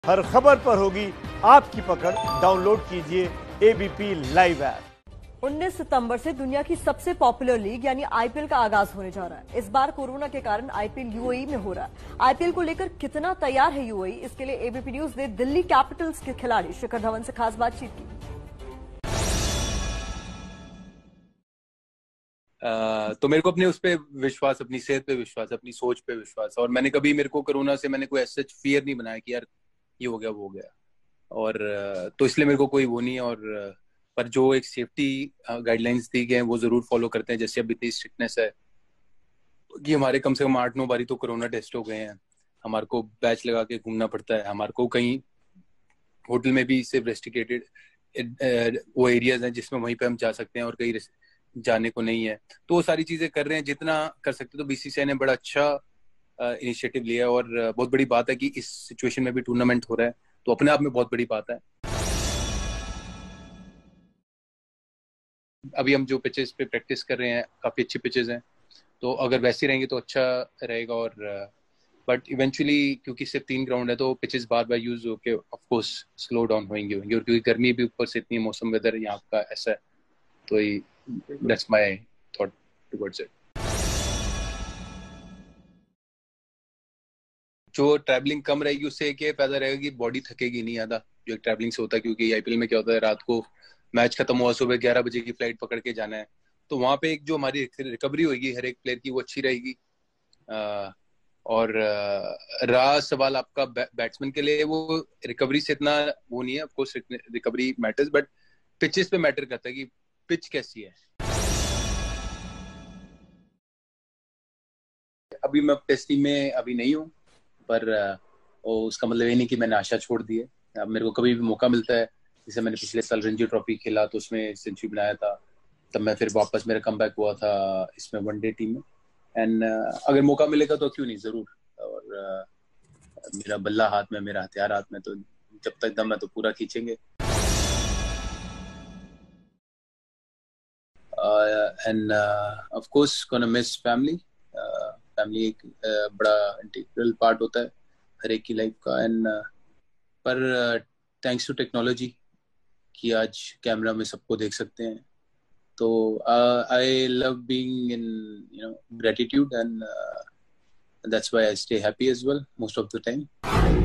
हर खबर पर होगी आपकी पकड़। डाउनलोड कीजिए एबीपी लाइव ऐप। 19 सितंबर से दुनिया की सबसे पॉपुलर लीग यानी आईपीएल का आगाज होने जा रहा है। इस बार कोरोना के कारण आईपीएल यूएई में हो रहा है। आईपीएल को लेकर कितना तैयार है यूएई, इसके लिए एबीपी न्यूज ने दिल्ली कैपिटल्स के खिलाड़ी शिखर धवन से खास बातचीत की। तो मेरे को अपने उस पे विश्वास, अपनी सेहत पे विश्वास, अपनी सोच पे विश्वास, और मैंने कभी, मेरे को कोरोना से मैंने कोई ऐसा फियर नहीं बनाया कि यार ये हो गया वो हो गया, और तो इसलिए मेरे को कोई वो नहीं है। और पर जो एक सेफ्टी गाइडलाइंस दी गए हैं वो जरूर फॉलो करते हैं। जैसे अब इतनी स्ट्रिक्टनेस है कि हमारे कम से कम 8-9 बारी तो कोरोना टेस्ट हो गए हैं, हमारे को बैच लगा के घूमना पड़ता है, हमारे को कहीं होटल में भी सिर्फ रेस्ट्रिकेटेड वो एरियाज हैं जिसमें वहीं पे हम जा सकते हैं और कहीं जाने को नहीं है। तो वो सारी चीजें कर रहे हैं जितना कर सकते। तो बीसीसीआई ने बड़ा अच्छा इनिशिएटिव लिया और बहुत बड़ी बात है कि इस सिचुएशन में भी टूर्नामेंट हो रहा है, तो अपने आप में बहुत बड़ी बात है। अभी हम जो पिचेस पे प्रैक्टिस कर रहे हैं काफी अच्छे पिचेस हैं, तो अगर वैसे रहेंगे तो अच्छा रहेगा। और बट इवेंचुअली क्योंकि सिर्फ 3 ग्राउंड है तो पिचेस बार बार यूज होके ऑफ कोर्स स्लो डाउन होंगे। और क्योंकि गर्मी भी ऊपर से इतनी, मौसम वेदर यहाँ का ऐसा है, तो that's my thought towards it. जो ट्रैवलिंग कम रहेगी उससे एक फायदा रहेगा कि बॉडी थकेगी नहीं ज्यादा, जो ट्रैवलिंग से होता है। क्योंकि आईपीएल में क्या होता है, रात को मैच खत्म हुआ, सुबह 11 बजे की फ्लाइट पकड़ के जाना है, तो वहां पे एक जो हमारी रिकवरी होगी हर एक प्लेयर की, वो अच्छी रहेगी। और रहा सवाल आपका बैट्समैन के लिए, वो रिकवरी से इतना वो नहीं है। Of course recovery matters, but pitches पे मैटर करता है कि पिच कैसी है। अभी मैं टेस्ट टीम में अभी नहीं हूँ, पर उसका मतलब ये नहीं कि मैंने आशा छोड़ दी है। अब मेरे को कभी भी मौका मिलता है, जैसे मैंने पिछले साल रणजी ट्रॉफी खेला तो उसमें सेंचुरी बनाया था, तब मैं फिर वापस मेरा कमबैक हुआ था इसमें वनडे टीम में। एंड अगर मौका मिलेगा तो क्यों नहीं, जरूर। और मेरा बल्ला हाथ में, मेरा हथियार हाथ में, तो जब तक दम है तो पूरा खींचेंगे। And of course gonna miss family. Family एक बड़ा इंटीग्रल पार्ट होता है हर एक की लाइफ का। एंड पर थैंक्स टू टेक्नोलॉजी कि आज कैमरा में सबको देख सकते हैं, तो I love being in gratitude, and that's why I stay happy as well most of the time.